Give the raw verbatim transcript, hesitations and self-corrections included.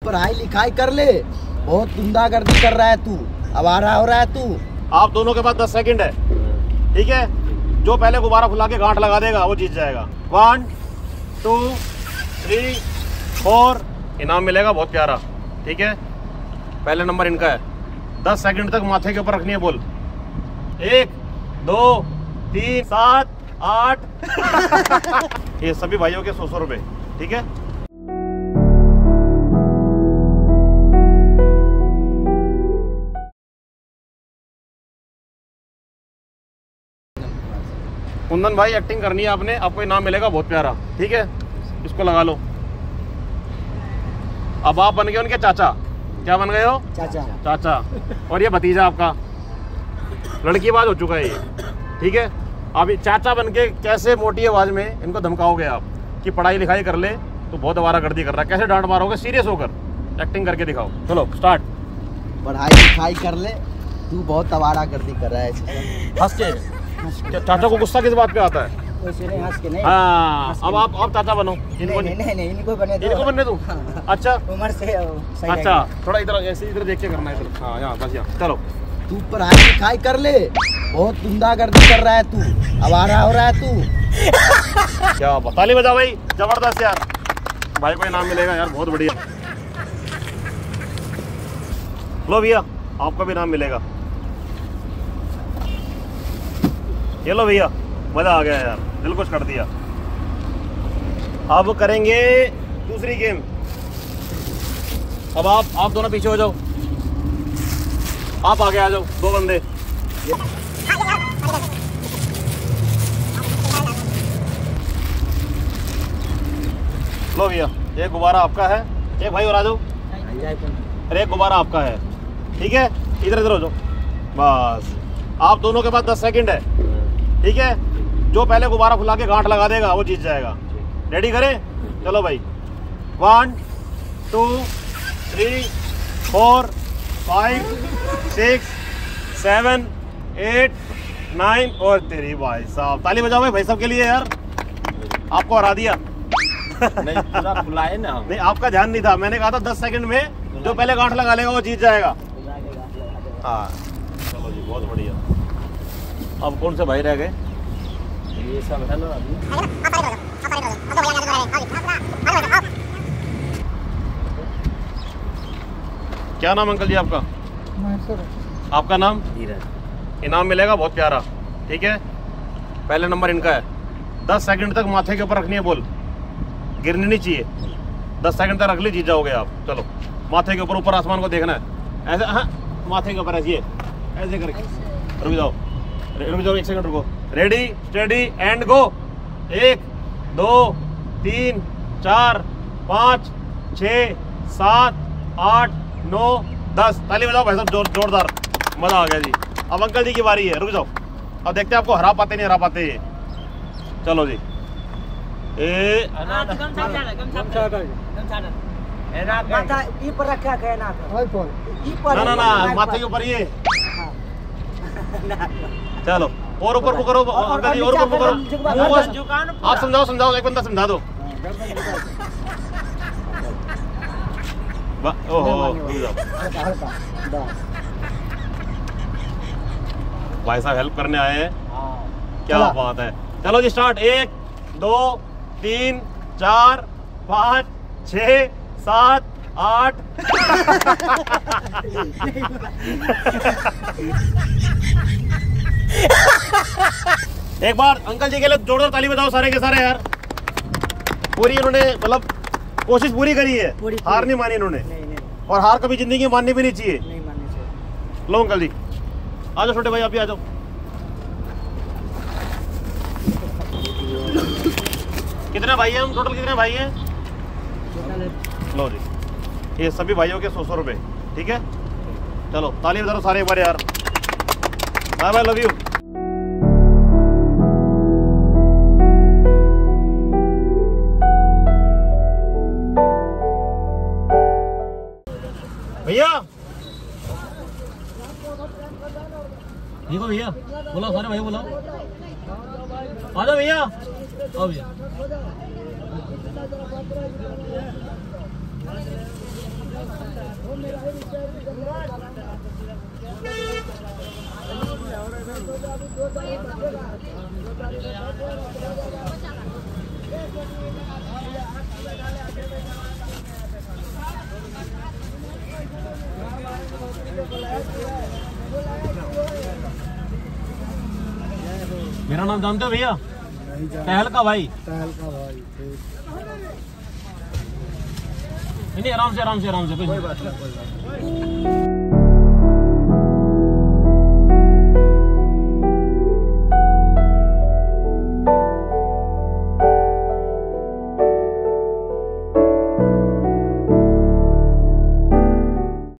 पढ़ाई लिखाई कर ले, बहुत गुंडागर्दी कर रहा है तू, आवारा हो रहा है तू। आप दोनों के पास दस सेकंड है, ठीक है? जो पहले गुब्बारा फुला के गांठ लगा देगा वो जीत जाएगा। वन टू थ्री फोर, इनाम मिलेगा बहुत प्यारा, ठीक है? पहले नंबर इनका है, दस सेकंड तक माथे के ऊपर रखनी है बोल। एक दो तीन सात आठ ये सभी भाइयों के सौ सौ रुपए, ठीक है? कुंदन भाई एक्टिंग करनी है आपने, आपको इनाम मिलेगा बहुत प्यारा, ठीक है? इसको लगा लो। अब आप बन गए उनके चाचा। क्या बन गए हो? चाचा। चाचा। और ये भतीजा आपका, लड़की आवाज हो चुका है ये, ठीक है? अब चाचा बन के कैसे मोटी आवाज में इनको धमकाओगे आप कि पढ़ाई लिखाई कर ले, तो बहुत आवारागर्दी कर रहा है। कैसे डांट मारोगे? सीरियस होकर एक्टिंग करके दिखाओ। चलो स्टार्ट। पढ़ाई लिखाई कर ले, तू बहुत आवारागर्दी कर रहा है। हंस के। चाचा को गुस्सा किस बात पे आता है? हंस के नहीं। हाँ, अब आप आप चाचा बनो। इनको नहीं नहीं नहीं इनको बने दो। इनको बनने दो। अच्छा उम्र से सही अच्छा, थोड़ा इधर ऐसे इधर देख के करना है। इधर हाँ, यहाँ बस यहाँ। चलो तू पढ़ाई लिखाई कर ले, बहुत गुंडागर्दी कर रहा है तू, आवारा हो रहा है तू। क्या बात, ताली बजाओ भाई, जबरदस्त यार। भाई को इनाम मिलेगा यार, बहुत बढ़िया। लो भैया, आपको भी इनाम मिलेगा। ये लो भैया, मजा आ गया यार, दिल खुश कर दिया। अब करेंगे दूसरी गेम। अब आप आप दोनों पीछे हो जाओ, आप आगे आ जाओ, दो बंदे। लो भैया, एक गुब्बारा आपका है, एक भाई और आ जाओ। अरे एक गुब्बारा आपका है, ठीक है? इधर इधर हो जाओ बस। आप दोनों के पास दस सेकंड है, ठीक है? जो पहले गुब्बारा फुला के गांठ लगा देगा वो जीत जाएगा। रेडी करें? चलो भाई, one two three four five six seven eight nine. और तेरी भाई साहब, ताली बजाओ भाई, भाई साहब के लिए यार, आपको हरा दिया। नहीं पूरा फुलाए ना। नहीं, आपका ध्यान नहीं था, मैंने कहा था दस सेकंड में जो पहले गांठ लगा लेगा वो जीत जाएगा। हाँ चलो जी, बहुत बढ़िया। अब कौन से भाई रह गए? ये सब है ना अभी। क्या नाम अंकल जी आपका? आपका नाम? इनाम मिलेगा बहुत प्यारा, ठीक है? पहले नंबर इनका है, दस सेकंड तक माथे के ऊपर रखनी है बोल, गिरनी नहीं चाहिए। दस सेकंड तक रख ली, जीत जाओगे आप। चलो माथे के ऊपर, ऊपर आसमान को देखना है ऐसे। हाँ, माथे के ऊपर ऐसे ऐसे करके रुक जाओ, रुक जाओ, एक सेकंड रुको। Ready steady and go. एक दो तीन चार पाँच छः सात आठ नौ दस। ताली बजाओ भाई साहब, जोर जोरदार, मजा आ गया जी। अब अंकल जी की बारी है, रुक जाओ। अब देखते हैं आपको हरा पाते नहीं हरा पाते ये। चलो जी। ए ना ना ना, माथे के ऊपर ये। चलो और ऊपर को करो अंकल जी, और ऊपर को करो। आप समझाओ समझाओ, एक बंदा समझा दो। ओहो, भाई साहब हेल्प करने आए हैं, क्या बात है। चलो जी स्टार्ट। एक दो तीन चार पाँच छः सात आठ। एक बार अंकल जी के लिए जोरदार ताली बजाओ सारे के सारे यार। पूरी उन्होंने मतलब कोशिश पूरी करी है, पूरी, हार पूरी। नहीं मानी इन्होंने। नहीं, नहीं। और हार कभी जिंदगी में माननी भी नहीं चाहिए। नहीं माननी चाहिए। लो अंकल जी आ जाओ, छोटे भाई आप भी आ जाओ। कितने भाई हैं हम? टोटल कितने भाई हैं? लो जी, ये सभी भाइयों के सौ सौ रुपए, ठीक है? चलो ताली बजाओ सारे एक बार यार। Bye bye, love you. भैया देखो भैया, बोलो सारे भाई, बोलो आ जाओ भैया, आओ भैया। मेरा नाम जानते हो भैया? टहल का भाई। टहल का भाई। नहीं आराम से आराम से आराम से कोई बात नहीं, कोई बात नहीं।